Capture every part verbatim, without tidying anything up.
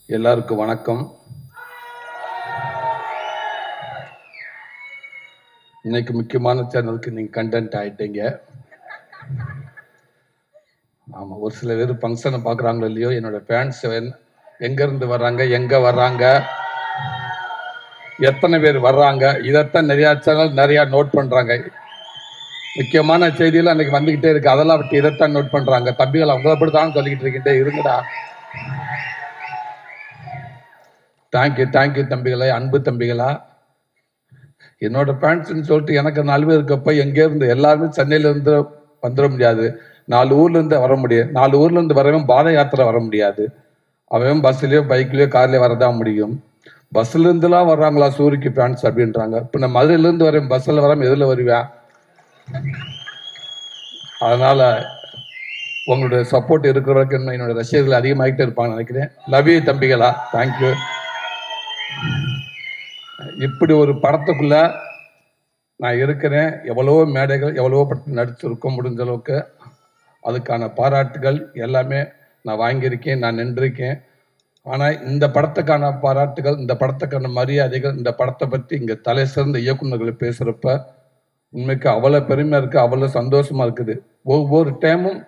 எல்லாருக்கும் வணக்கம். இன்னைக்கு முக்கியமான சேனலுக்கு நீங்க கண்டென்ட் ஆயிட்டீங்க. ஆமா, ஒரு சில பேர் ஃபங்க்ஷனை பார்க்குறாங்களோ இல்லையோ, என்னோட ஃபேன்ஸ் எங்க இருந்து வர்றாங்க, எங்க வர்றாங்க, எத்தனை பேர் வர்றாங்க, இதைத்தான் நிறைய சேனல் நிறைய நோட் பண்றாங்க. முக்கியமான செய்தியெல்லாம் அன்னைக்கு வந்துகிட்டே இருக்கு, அதெல்லாம் விட்டு இதைத்தான் நோட் பண்றாங்க. தம்பிகள் அவங்கள அப்படித்தான் சொல்லிக்கிட்டு இருக்கிட்டே இருங்கடா. தேங்க்யூ தேங்க்யூ தம்பிகளே, அன்பு தம்பிகளா. என்னோட ஃபேன்ஸ்ன்னு சொல்லிட்டு எனக்கு நாலு பேர் இருக்கப்ப எங்கே இருந்து எல்லாருமே சென்னையில இருந்து வந்துட முடியாது. நாலு ஊர்ல இருந்து வர முடியும். நாலு ஊர்ல இருந்து வரவும் பாத யாத்திரை வர முடியாது. அவன் பஸ்லயோ பைக்லயோ கார்லயோ வரதான் முடியும். பஸ்ல இருந்துலாம் வர்றாங்களா சூரிக்கு ஃபேன்ஸ் அப்படின்றாங்க. இப்ப நான் மதுரையில இருந்து வரேன், பஸ்ல வராம எதுல வருவேன்? அதனால உங்களுடைய சப்போர்ட் இருக்கிற வரைக்கும் என்னோட ரசிகர்கள் அதிகமாகிட்டே இருப்பாங்க நினைக்கிறேன். லவ் யூ தம்பிகளா, தேங்க்யூ. இப்படி ஒரு படத்துக்குள்ள நான் இருக்கிறேன். எவ்வளவோ மேடைகள் எவ்வளவோ படத்தில் நடிச்சிருக்க முடிஞ்ச அளவுக்கு அதுக்கான பாராட்டுகள் எல்லாமே நான் வாங்கியிருக்கேன், நான் நின்றிருக்கேன். ஆனால் இந்த படத்துக்கான பாராட்டுகள், இந்த படத்துக்கான மரியாதைகள், இந்த படத்தை பற்றி இங்கே தலை சிறந்த இயக்குநர்கள் பேசுகிறப்ப உண்மைக்கு அவ்வளோ பெருமையாக இருக்குது, அவ்வளோ சந்தோஷமாக இருக்குது. ஒவ்வொரு டைமும்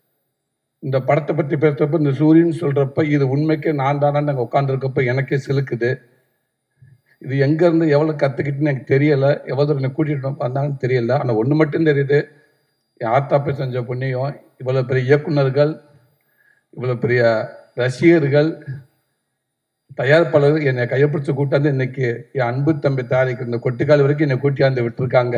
இந்த படத்தை பற்றி பேசுகிறப்ப, இந்த சூரியன் சொல்கிறப்ப இது உண்மைக்கு நான் தானே நாங்கள் உட்காந்துருக்கப்ப எனக்கே சிலுக்குது. இது எங்கேருந்து எவ்வளோ கற்றுக்கிட்டுன்னு எனக்கு தெரியலை, எவ்வளோ தூரம் என்னை கூட்டிகிட்டு வந்தாங்கன்னு தெரியல. ஆனால் ஒன்று மட்டும் தெரியுது, என் ஆத்தாப்பை செஞ்ச புண்ணியம், இவ்வளோ பெரிய இயக்குநர்கள், இவ்வளோ பெரிய ரசிகர்கள், தயாரிப்பாளர்கள் என்னை கையப்பிடிச்சு கூட்டாந்து இன்னைக்கு என் அன்பு தம்பி தயாரிக்கிற இந்த கொட்டிக்கால் வரைக்கும் என்னை கூட்டியாந்து விட்டுருக்காங்க.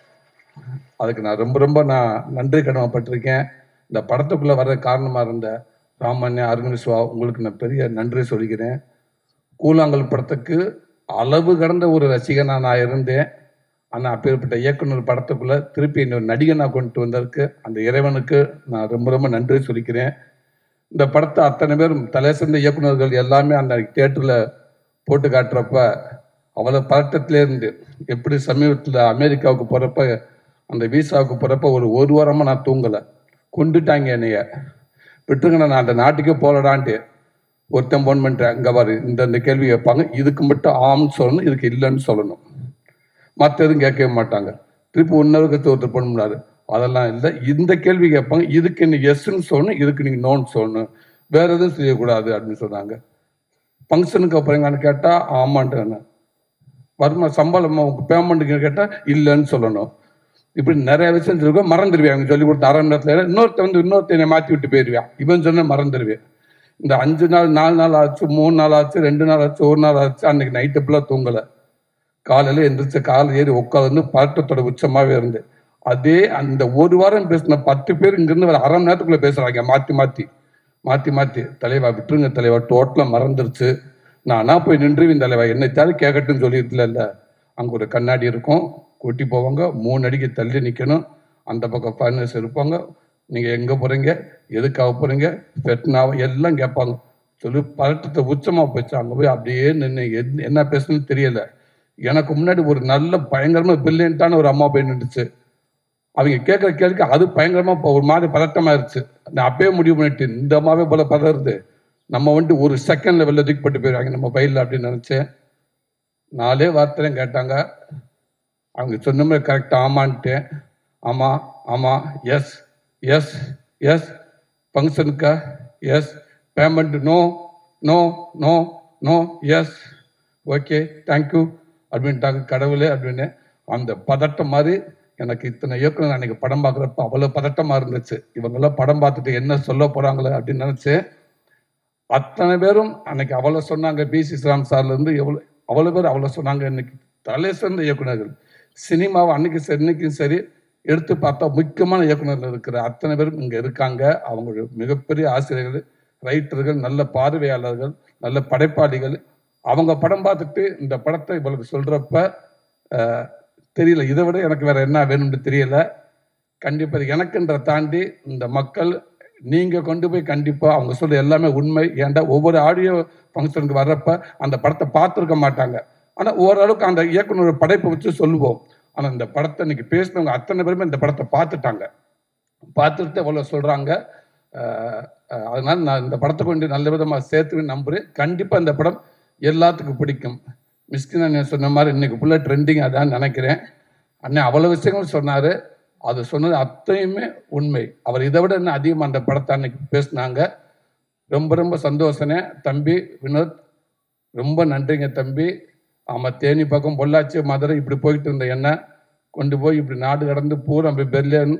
அதுக்கு நான் ரொம்ப ரொம்ப நான் நன்றி கடமைப்பட்டிருக்கேன். இந்த படத்துக்குள்ளே வர்ற காரணமாக இருந்த ராமன்யா, அருண் சிவா, உங்களுக்கு நான் பெரிய நன்றி சொல்லிக்கிறேன். கூழாங்கல் படத்துக்கு அளவு கடந்த ஒரு ரசிகனாக நான் இருந்தேன். ஆனால் அப்பேற்பட்ட இயக்குனர் படத்துக்குள்ள திருப்பி இன்னொரு நடிகனாக கொண்டு வந்ததுக்கு அந்த இறைவனுக்கு நான் ரொம்ப ரொம்ப நன்றி சொல்லிக்கிறேன். இந்த படத்தை அத்தனை பேரும் தலை சிறந்த இயக்குநர்கள் எல்லாமே அந்த தியேட்டரில் போட்டு காட்டுறப்ப அவ்வளோ பதட்டத்திலேருந்து, எப்படி சமீபத்தில் அமெரிக்காவுக்கு போகிறப்ப அந்த வீசாவுக்கு போகிறப்ப ஒரு ஒரு வாரமாக நான் தூங்கலை. கொண்டுட்டாங்க என்னைய, விட்டுருங்க நான் அந்த நாட்டுக்கே போகலடான்ட்டு. ஒருத்தன் போன் பண்ணிட்டேன், அங்கே பாரு இந்த இந்த கேள்வி கேட்பாங்க, இதுக்கு மட்டும் ஆம்னு சொல்லணும், இதுக்கு இல்லைன்னு சொல்லணும், மற்ற எதுவும் கேட்கவே மாட்டாங்க. திருப்பி இன்னொருக்கு ஒருத்தர் பண்ண முடியாது, அதெல்லாம் இல்லை. இந்த கேள்வி கேட்பாங்க, இதுக்கு நீ எஸ்ன்னு சொல்லணும், இதுக்கு நீங்கள் நோன்னு சொல்லணும், வேற எதுவும் செய்யக்கூடாது அப்படின்னு சொன்னாங்க. ஃபங்க்ஷனுக்கு அப்புறங்கான்னு கேட்டால் ஆமான்ட்டு, வருமா சம்பளம் பேமெண்ட்டுக்கு கேட்டால் இல்லைன்னு சொல்லணும். இப்படி நிறைய விஷயம் சொல்லுவோம், மறந்துடுவேன். அவங்க சொல்லி கொடுத்த அரை மணி நேரத்தில் இன்னொருத்த வந்து இன்னொருத்தனை மாற்றி விட்டு போயிடுவேன். இவன் சொன்ன மறந்துடுவேன். இந்த அஞ்சு நாள் நாலு நாள் ஆச்சு, மூணு நாள் ஆச்சு, ரெண்டு நாள் ஆச்சு, ஒரு நாள் ஆச்சு. அன்னைக்கு நைட்டு ஃபுல்லாக தூங்கலை. காலையில் எந்திரிச்சு காலையில் ஏறி உட்காந்து பதட்டத்தோட உச்சமாகவே இருந்து, அதே அந்த ஒரு வாரம் பேசின பத்து பேர் இங்கிருந்து ஒரு அரை மணி நேரத்துக்குள்ளே பேசுகிறாங்க, மாற்றி மாற்றி மாற்றி மாற்றி. தலைவா விட்டுருங்க தலைவா, டோட்டலாக மறந்துருச்சு, நானா போய் நின்றுவின் தலைவா, என்னை தேவை கேட்கட்டுன்னு சொல்லியிருக்கல. இல்லை, அங்கே ஒரு கண்ணாடி இருக்கும், கூட்டி போவாங்க, மூணு அடிக்கு தள்ளி நிற்கணும், அந்த பக்கம் ஃபர்னஸ் இருப்பாங்க, நீங்கள் எங்கே போகிறீங்க, எதுக்காக போகிறீங்க, பெட்னாவை எல்லாம் கேட்பாங்க. சொல்லி பதட்டத்தை உச்சமாக போச்சு. அங்கே போய் அப்படியே நின்று என்ன பேசணும்னு தெரியல. எனக்கு முன்னாடி ஒரு நல்ல பயங்கரமாக பிரில்லியண்டான ஒரு அம்மா போய் நின்றுச்சு. அவங்க கேட்குற கேள்விக்கு அது பயங்கரமாக ஒரு மாதிரி பதட்டமாயிருச்சு. நான் அப்பயே முடிவு பண்ணிட்டு, இந்த அம்மாவே போல பதறுது, நம்ம வந்துட்டு ஒரு செகண்ட்ல வெளில தூக்கிப்பட்டு போயிடுவாங்க நம்ம பையில அப்படின்னு நினச்சேன். நாலே வார்த்தையும் கேட்டாங்க. அவங்க சொன்ன மாதிரி கரெக்டாக ஆமான்ட்டேன். ஆமாம் ஆமாம், எஸ் எஸ் எஸ், ஃபங்க்ஷனுக்கா yes, payment no no no no, yes okay thank you அப்படின்ட்டாங்க. கடவுளே அப்படின்னு அந்த பதட்டம் மாதிரி எனக்கு இத்தனை இயக்குனர் அன்னைக்கு படம் பார்க்குறப்ப அவ்வளோ பதட்டமாக இருந்துச்சு. இவங்கெல்லாம் படம் பார்த்துட்டு என்ன சொல்ல போகிறாங்களே அப்படின்னு நினச்சேன். அத்தனை பேரும் அன்னைக்கு அவ்வளோ சொன்னாங்க. பி சி ஸ்ரீராம் சார்லேருந்து எவ்வளோ அவ்வளோ பேர் அவ்வளோ சொன்னாங்க. இன்னைக்கு தலை சிறந்த இயக்குநர்கள் சினிமாவை அன்னைக்கு சரி இன்னைக்கும் சரி எடுத்து பார்த்தா முக்கியமான இயக்குநர்கள் இருக்கிற அத்தனை பேரும் இங்கே இருக்காங்க. அவங்க மிகப்பெரிய ஆசிரியர்கள், ரைட்டர்கள், நல்ல பார்வையாளர்கள், நல்ல படைப்பாளிகள். அவங்க படம் பார்த்துட்டு இந்த படத்தை இவங்களுக்கு சொல்கிறப்ப தெரியல, இதை விட எனக்கு வேற என்ன வேணும்னு தெரியல. கண்டிப்பாக எனக்குன்ற தாண்டி இந்த மக்கள் நீங்கள் கொண்டு போய் கண்டிப்பாக அவங்க சொல்ற எல்லாமே உண்மை. ஏன்டா ஒவ்வொரு ஆடியோ ஃபங்க்ஷனுக்கு வர்றப்ப அந்த படத்தை பார்த்துருக்க மாட்டாங்க, ஆனால் ஓரளவுக்கு அந்த இயக்குனர் படைப்பை வச்சு சொல்லுவோம். ஆனால் இந்த படத்தை இன்னைக்கு பேசினவங்க அத்தனை பேருமே இந்த படத்தை பார்த்துட்டாங்க. பார்த்துட்டு எவ்வளோ சொல்கிறாங்க. அதனால நான் இந்த படத்தை கொண்டு நல்ல விதமாக சேர்த்து நம்புறேன். கண்டிப்பாக இந்த படம் எல்லாத்துக்கும் பிடிக்கும். மிஸ்கின் அண்ணன் சொன்ன மாதிரி இன்னைக்கு ஃபுல்லாக ட்ரெண்டிங் அதான் நினைக்கிறேன். அண்ணன் அவ்வளோ விஷயங்கள் சொன்னார். அது சொன்னது அத்தனையுமே உண்மை. அவர் இதை விட இன்னும் அதிகமாக அந்த படத்தை அன்னைக்கு பேசினாங்க. ரொம்ப ரொம்ப சந்தோஷனே தம்பி வினோத், ரொம்ப நன்றிங்க தம்பி. ஆமாம், தேனி பக்கம் பொள்ளாச்சி மதுரை இப்படி போயிட்டு இருந்த என்ன கொண்டு போய் இப்படி நாடு கடந்து பூரா போய் பெர்லின்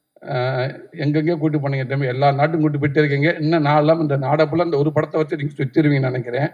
எங்கெங்கேயோ கூட்டி போனீங்க தம்பி. எல்லா நாட்டும் கூட்டி போயிட்டே இருக்கீங்க. இன்னும் நாளெல்லாம் இந்த நாடை ஃபுல்லாக இந்த ஒரு படத்தை வச்சு நீங்கள் சுற்றிடுவீங்கன்னு நினைக்கிறேன்.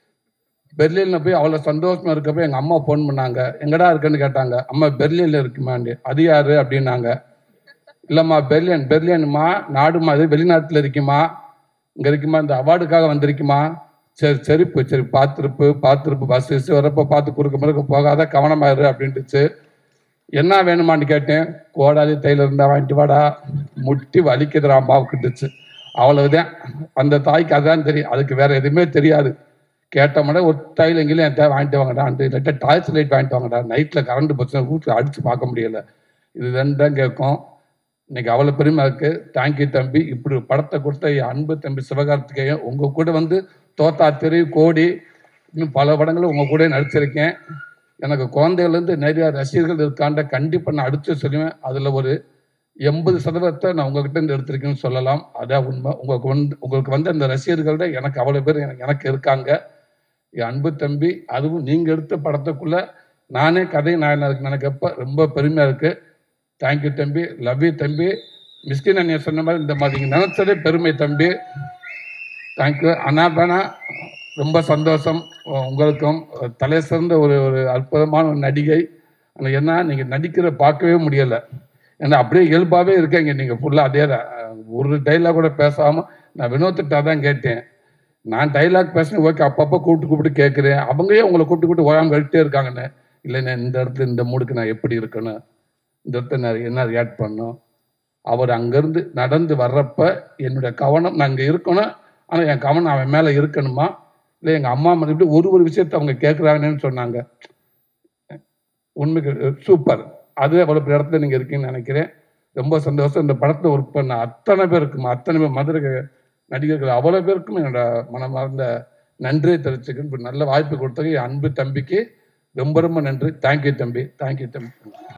பெர்லினில் போய் அவ்வளோ சந்தோஷமா இருக்கப்போ எங்கள் அம்மா ஃபோன் பண்ணாங்க. எங்கடா இருக்குன்னு கேட்டாங்க. அம்மா பெர்லினில் இருக்குமாண்டி. அது யாரு அப்படின்னாங்க. இல்லைம்மா பெர்லின் பெர்லின்மா நாடுமா, அது வெளிநாட்டில் இருக்குமா, இங்கே இருக்குமா, இந்த அவார்டுக்காக வந்திருக்குமா. சரி சரிப்பு சரி பார்த்துருப்பு பார்த்துருப்பு பஸ் வச்சு வரப்போ பார்த்து குறுக்க முறுக்க போகாத, கவனமாயிரு அப்படின்ட்டுச்சு. என்ன வேணுமான்னு கேட்டேன். கோடாலி தையில இருந்தா வாங்கிட்டு வாடா, முட்டி வலிக்குதுடா அம்மாவுக்குட்டுச்சு. அவ்வளவுதான். அந்த தாய்க்கு அதான் தெரியும், அதுக்கு வேற எதுவுமே தெரியாது. கேட்டோம்னா ஒரு தையல் எங்கேயும் என் தேவை வாங்கிட்டு வாங்கடா, இல்லாட்டா டாய்ஸ் லைட் வாங்கிட்டு வாங்கடா, நைட்டில் கரண்ட் போச்சுன்னா வீட்டில் அடித்து பார்க்க முடியல. இது ரெண்டு தான் கேட்கும். இன்னைக்கு அவ்வளோ பெருமை இருக்கு. தேங்க்யூ தம்பி. இப்படி படத்தை கொடுத்த என் அன்பு தம்பி சிவகார்த்திகேயன், உங்கள் கூட வந்து தோத்தா தெரு கோடி இன்னும் பல படங்களும் உங்கள் கூட நடிச்சிருக்கேன். எனக்கு குழந்தைகள்லேருந்து நிறைய ரசிகர்கள் இருக்காண்ட கண்டிப்பாக நான் அடித்து சொல்லுவேன். அதில் ஒரு எண்பது சதவீதத்தை நான் உங்ககிட்ட இருந்து எடுத்திருக்கேன்னு சொல்லலாம். அதான் உண்மை. உங்களுக்கு வந்து உங்களுக்கு வந்து அந்த ரசிகர்கள்ட எனக்கு அவ்வளோ பேர் எனக்கு எனக்கு இருக்காங்க. என் அன்பு தம்பி, அதுவும் நீங்கள் எடுத்த படத்துக்குள்ள நானே கதை நான் நினைக்கப்ப ரொம்ப பெருமையாக இருக்குது. தேங்க்யூ தம்பி. லவ் யூ தம்பி. மிஸ்கின் அண்ணன் சொன்ன மாதிரி இந்த மாதிரி நீங்கள் நினச்சதே பெருமை தம்பி. தேங்க்யூ அண்ணா பேனா. ரொம்ப சந்தோஷம். உங்களுக்கும் தலை சிறந்த ஒரு ஒரு அற்புதமான ஒரு நடிகை. ஆனால் என்ன நீங்கள் நடிக்கிற பார்க்கவே முடியலை. ஏன்னா அப்படியே இயல்பாகவே இருக்கீங்க நீங்கள் ஃபுல்லாக. அதே தான். ஒரு டைலாக் கூட பேசாமல் நான் வினோத்திட்டா தான் கேட்டேன். நான் டைலாக் பேசுனேன் ஓகே, அப்பப்போ கூப்பிட்டு கூப்பிட்டு கேட்குறேன். அவங்களே உங்களை கூப்பிட்டு கூப்பிட்டு ஓயாமல் கழிட்டே இருக்காங்கன்னு. இல்லைண்ணே, இந்த இடத்துல இந்த மூடுக்கு நான் எப்படி இருக்கணும், இந்த இடத்துல நான் என்ன ரியாக்ட் பண்ணணும். அவர் அங்கேருந்து நடந்து வர்றப்ப என்னுடைய கவனம் நான் இங்கே இருக்கணும், ஆனால் என் கவனம் அவன் மேலே இருக்கணுமா, இல்லை எங்கள் அம்மா மேலே இப்படி ஒரு ஒரு விஷயத்தை அவங்க கேட்குறாங்கன்னு சொன்னாங்க. உண்மைக்கு சூப்பர். அது அவ்வளோ பெரிய இடத்துல நீங்கள் இருக்கீங்கன்னு நினைக்கிறேன். ரொம்ப சந்தோஷம். இந்த படத்தில் ஒர்க் பண்ண அத்தனை பேருக்கும் அத்தனை பேர் மதுரை நடிகர்கள் அவ்வளோ பேருக்கும் என்னோட மனமார்ந்த நன்றியை தெரிவிச்சுக்கணும். இப்படி நல்ல வாய்ப்பு கொடுத்தது என் அன்பு தம்பிக்கு ரொம்ப ரொம்ப நன்றி. தேங்க்யூ தம்பி. தேங்க்யூ தம்பி.